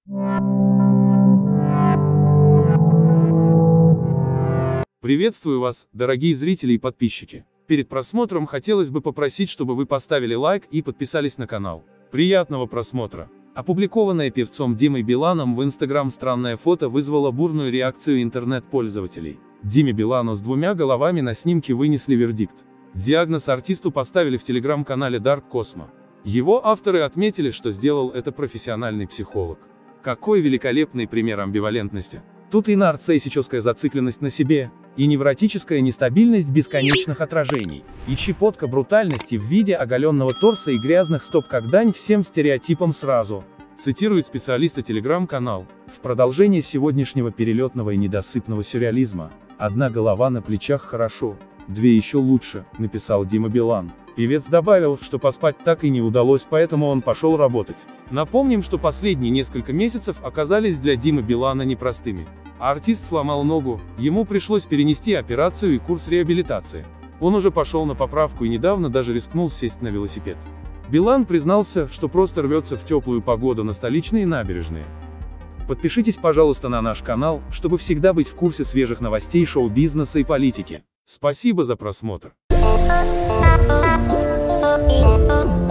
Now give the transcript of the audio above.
Приветствую вас, дорогие зрители и подписчики. Перед просмотром хотелось бы попросить, чтобы вы поставили лайк и подписались на канал. Приятного просмотра! Опубликованное певцом Димой Биланом в Instagram странное фото вызвало бурную реакцию интернет-пользователей. Диме Билану с двумя головами на снимке вынесли вердикт. Диагноз артисту поставили в телеграм-канале Dark Cosmo. Его авторы отметили, что сделал это профессиональный психолог. Какой великолепный пример амбивалентности! Тут и нарциссическая зацикленность на себе, и невротическая нестабильность бесконечных отражений, и щепотка брутальности в виде оголенного торса и грязных стоп как дань всем стереотипам сразу. Цитирует специалиста телеграм-канал. В продолжение сегодняшнего перелетного и недосыпного сюрреализма. Одна голова на плечах хорошо, две еще лучше, написал Дима Билан. Певец добавил, что поспать так и не удалось, поэтому он пошел работать. Напомним, что последние несколько месяцев оказались для Димы Билана непростыми. Артист сломал ногу, ему пришлось перенести операцию и курс реабилитации. Он уже пошел на поправку и недавно даже рискнул сесть на велосипед. Билан признался, что просто рвется в теплую погоду на столичные набережные. Подпишитесь, пожалуйста, на наш канал, чтобы всегда быть в курсе свежих новостей шоу-бизнеса и политики. Спасибо за просмотр.